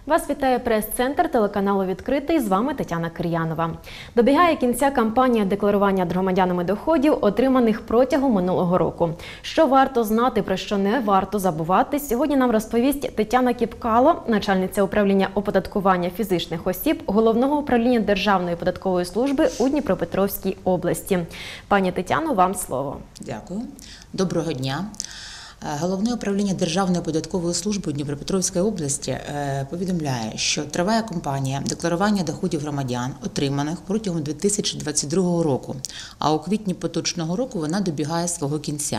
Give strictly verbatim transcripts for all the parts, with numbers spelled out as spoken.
Вас вітає прес-центр телеканалу «Відкритий». З вами Тетяна Кир'янова. Добігає кінця кампанія декларування громадянами доходів, отриманих протягом минулого року. Що варто знати, про що не варто забувати, сьогодні нам розповість Тетяна Кіпкало, начальниця управління оподаткування фізичних осіб Головного управління Державної податкової служби у Дніпропетровській області. Пані Тетяно, вам слово. Дякую. Доброго дня. Головне управління Державної податкової служби Дніпропетровської області повідомляє, що триває кампанія декларування доходів громадян, отриманих протягом дві тисячі двадцять другого року, а у квітні поточного року вона добігає свого кінця.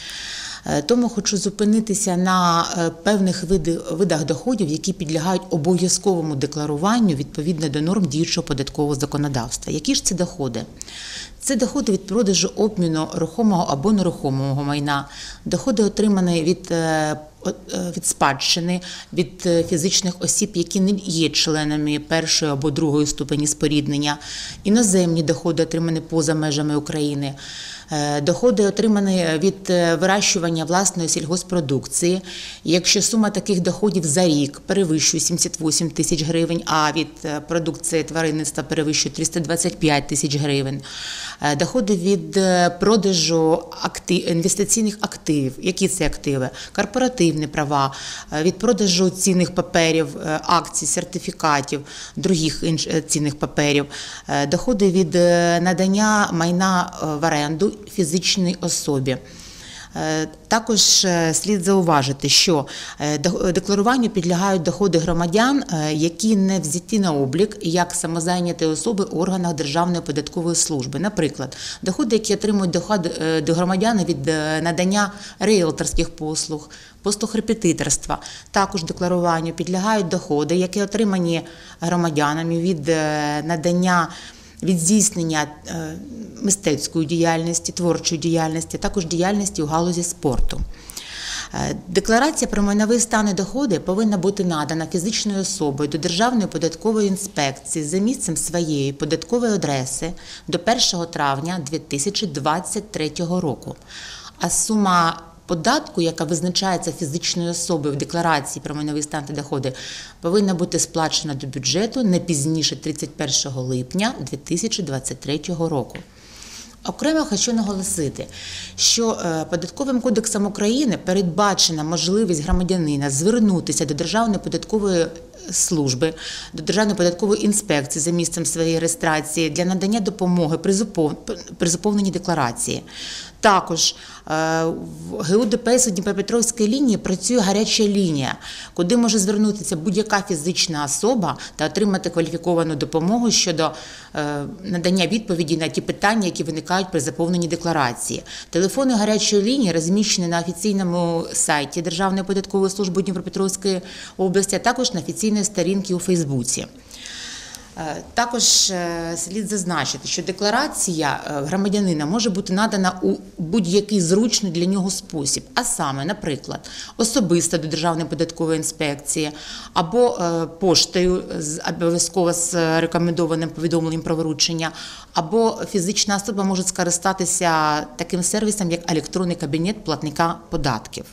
Тому хочу зупинитися на певних видах доходів, які підлягають обов'язковому декларуванню відповідно до норм діючого податкового законодавства. Які ж це доходи? Це доходи від продажу, обміну рухомого або нерухомого майна, доходи, отримані від, від спадщини, від фізичних осіб, які не є членами першої або другої ступені споріднення, іноземні доходи, отримані поза межами України, доходи, отримані від вирощування власної сільгосппродукції. Якщо сума таких доходів за рік перевищує сімдесят вісім тисяч гривень, а від продукції тваринництва перевищує триста двадцять п'ять тисяч гривень. Доходи від продажу актив, інвестиційних активів. Які це активи? Корпоративні права, від продажу цінних паперів, акцій, сертифікатів, других цінних паперів. Доходи від надання майна в оренду фізичній особі. Також слід зауважити, що декларуванню підлягають доходи громадян, які не взяті на облік як самозайняті особи у органах Державної податкової служби. Наприклад, доходи, які отримують до громадян від надання ріелторських послуг, послуг репетиторства. Також декларуванню підлягають доходи, які отримані громадянами від надання від здійснення мистецької діяльності, творчої діяльності, також діяльності у галузі спорту. Декларація про майновий стан і доходи повинна бути надана фізичною особою до Державної податкової інспекції за місцем своєї податкової адреси до першого травня дві тисячі двадцять третього року. А сума податку, яка визначається фізичною особою в декларації про майновий стан та доходи, повинна бути сплачена до бюджету не пізніше тридцять першого липня дві тисячі двадцять третього року. Окремо хочу наголосити, що Податковим кодексом України передбачена можливість громадянина звернутися до Державної податкової служби, до Державної податкової інспекції за місцем своєї реєстрації для надання допомоги при заповненні декларації. Також в ГУ ДПС у Дніпропетровській лінії працює гаряча лінія, куди може звернутися будь-яка фізична особа та отримати кваліфіковану допомогу щодо надання відповіді на ті питання, які виникають при заповненні декларації. Телефони гарячої лінії розміщені на офіційному сайті Державної податкової служби Дніпропетровської області, а також на офіційній сторінці у Фейсбуці. Також слід зазначити, що декларація громадянина може бути надана у будь-який зручний для нього спосіб, а саме, наприклад, особисто до Державної податкової інспекції, або поштою, обов'язково з рекомендованим повідомленням про вручення, або фізична особа може скористатися таким сервісом, як електронний кабінет платника податків.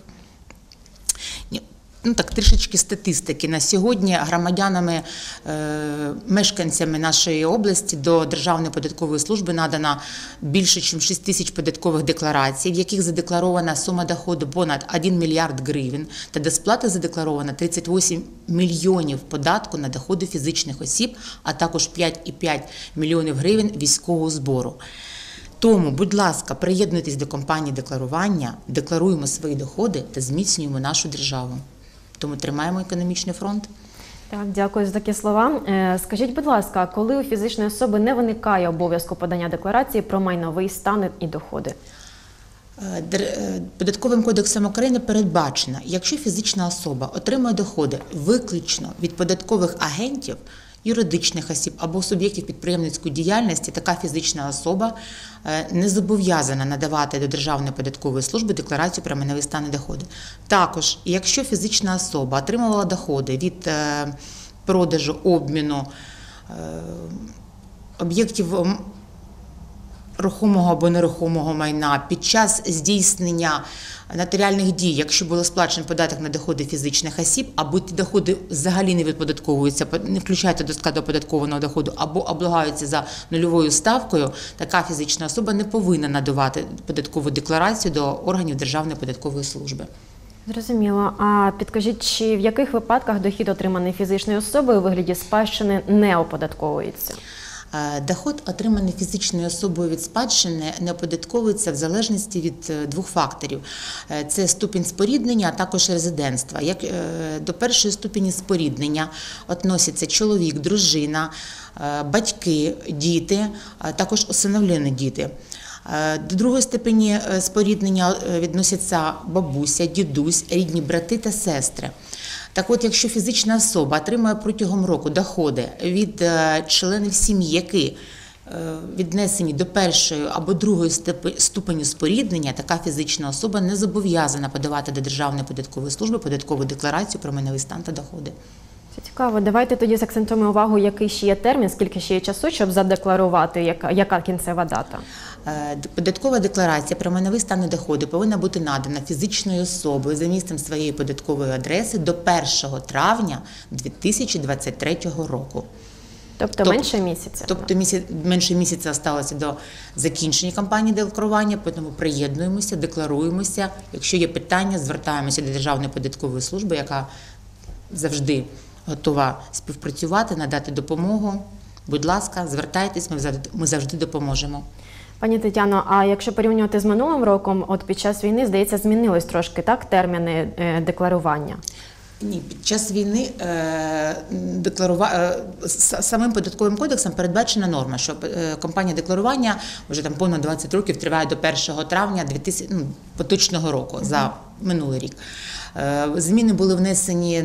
Ну так, трішечки статистики. На сьогодні громадянами, е, мешканцями нашої області до Державної податкової служби надано більше, ніж шість тисяч податкових декларацій, в яких задекларована сума доходу понад один мільярд гривень, та до сплати задекларовано тридцять вісім мільйонів податку на доходи фізичних осіб, а також п'ять цілих п'ять мільйонів гривень військового збору. Тому, будь ласка, приєднуйтесь до кампанії декларування, декларуємо свої доходи та зміцнюємо нашу державу. Тому тримаємо економічний фронт. Так, дякую за такі слова. Скажіть, будь ласка, коли у фізичної особи не виникає обов'язку подання декларації про майновий стан і доходи? Податковим кодексом України передбачено, якщо фізична особа отримує доходи виключно від податкових агентів, юридичних осіб або суб'єктів підприємницької діяльності, така фізична особа не зобов'язана надавати до Державної податкової служби декларацію про майновий стан і доходи. Також, якщо фізична особа отримувала доходи від продажу, обміну об'єктів рухомого або нерухомого майна, під час здійснення нотаріальних дій, якщо було сплачено податок на доходи фізичних осіб, або ті доходи взагалі не відподатковуються, не включаються до складу оподаткованого доходу, або облагаються за нульовою ставкою, така фізична особа не повинна надавати податкову декларацію до органів Державної податкової служби. Зрозуміло. А підкажіть, чи в яких випадках дохід, отриманий фізичною особою у вигляді спадщини, не оподатковується? Доход, отриманий фізичною особою від спадщини, не оподатковується в залежності від двох факторів. Це ступінь споріднення, а також резидентства. Як до першої ступені споріднення відносяться чоловік, дружина, батьки, діти, а також усиновлені діти. До другої ступені споріднення відносяться бабуся, дідусь, рідні брати та сестри. Так от, якщо фізична особа отримує протягом року доходи від членів сім'ї, які віднесені до першої або другої ступені споріднення, така фізична особа не зобов'язана подавати до Державної податкової служби податкову декларацію про майновий стан та доходи. Це цікаво. Давайте тоді закцентуємо увагу, який ще є термін, скільки ще є часу, щоб задекларувати, яка, яка кінцева дата. Податкова декларація про майновий стан і доходи повинна бути надана фізичною особою за місцем своєї податкової адреси до першого травня дві тисячі двадцять третього року. Тобто, тобто менше місяця? Тобто місяць, менше місяця залишилося до закінчення кампанії декларування, тому приєднуємося, декларуємося. Якщо є питання, звертаємося до Державної податкової служби, яка завжди готова співпрацювати, надати допомогу. Будь ласка, звертайтесь, ми завжди допоможемо. Пані Тетяно, а якщо порівнювати з минулим роком, от під час війни, здається, змінились трошки, так, терміни е, декларування? Ні, під час війни е, декларува... е, самим податковим кодексом передбачена норма, що е, кампанія декларування вже там понад двадцять років триває до першого травня дві тисячі, ну, поточного року, mm-hmm. за минулий рік. Е, зміни були внесені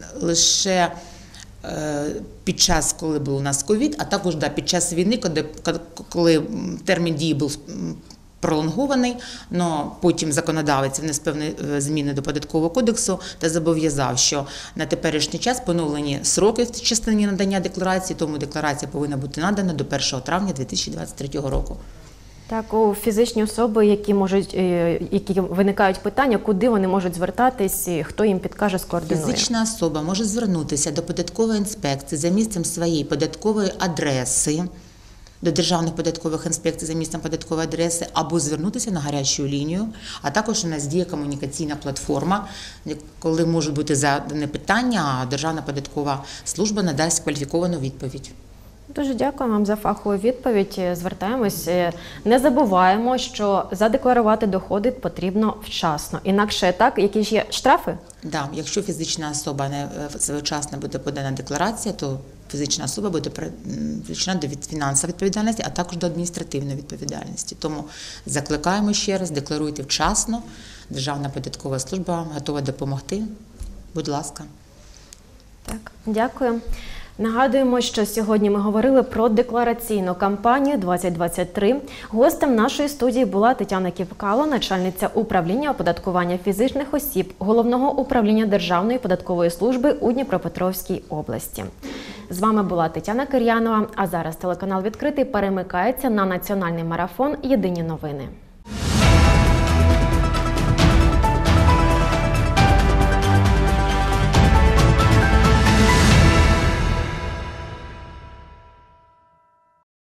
лише е, під час, коли був у нас ковід, а також да, під час війни, коли, коли термін дії був пролонгований, але потім законодавець внес певні зміни до податкового кодексу та зобов'язав, що на теперішній час поновлені сроки в частині надання декларації, тому декларація повинна бути надана до першого травня дві тисячі двадцять третього року. Так, у фізичні особи, які можуть, які виникають питання, куди вони можуть звертатись, хто їм підкаже, скоординує? Фізична особа може звернутися до податкової інспекції за місцем своєї податкової адреси, до Державних податкових інспекцій за місцем податкової адреси, або звернутися на гарячу лінію, а також у нас діє комунікаційна платформа, коли можуть бути задані питання, а Державна податкова служба надасть кваліфіковану відповідь. Дуже дякую вам за фахову відповідь. Звертаємось. Не забуваємо, що задекларувати доходи потрібно вчасно. Інакше так, які ж є штрафи? Так, якщо фізична особа не своєчасно буде подана декларація, то фізична особа буде привлечена до фінансової відповідальності, а також до адміністративної відповідальності. Тому закликаємо ще раз, декларуйте вчасно. Державна податкова служба готова допомогти. Будь ласка. Так, дякую. Нагадуємо, що сьогодні ми говорили про деклараційну кампанію двадцять двадцять три. Гостем нашої студії була Тетяна Ківкало, начальниця управління оподаткування фізичних осіб Головного управління Державної податкової служби у Дніпропетровській області. З вами була Тетяна Кир'янова, а зараз телеканал «Відкритий» перемикається на національний марафон «Єдині новини».